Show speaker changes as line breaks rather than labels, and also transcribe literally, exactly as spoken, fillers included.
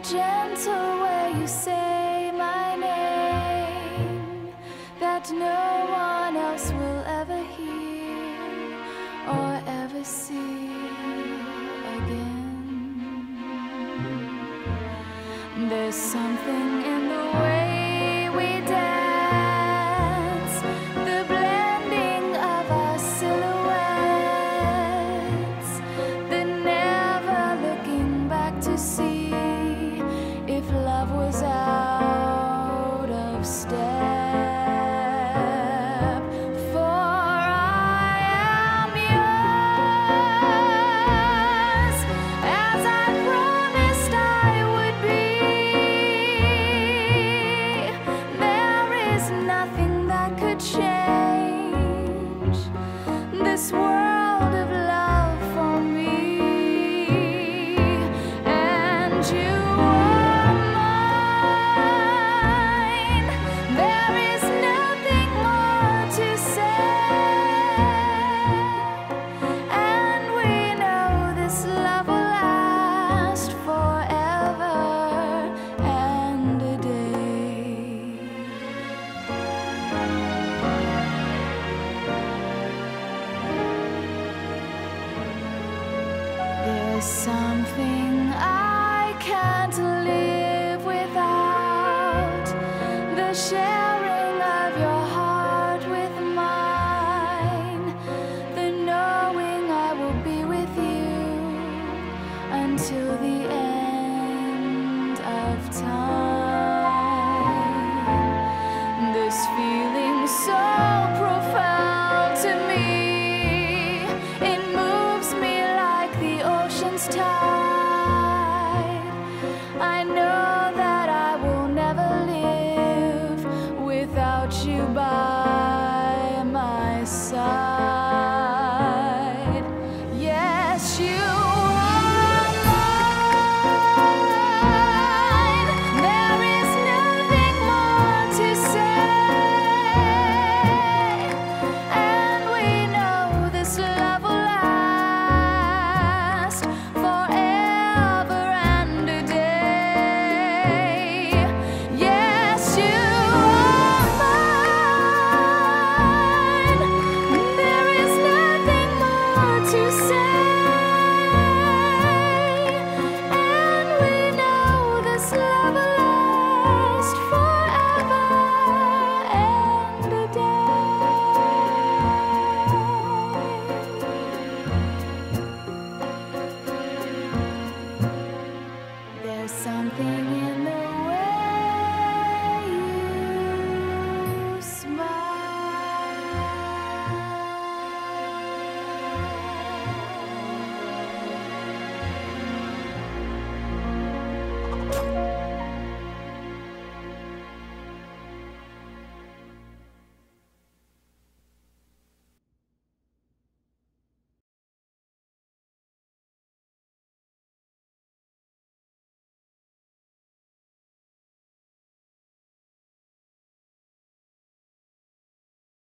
gentle way you say my name, that no one else will ever hear or ever see again. There's something in the way we dance, the blending of our silhouettes, the never looking back to see if love was out of step. For I am yours, as I promised I would be. There is nothing that could change this world of love for me. And you are mine. There is nothing more to say. And we know this love will last forever and a day. There's something I can't live without, the sharing of your heart with mine, the knowing I will be with you until the end of time.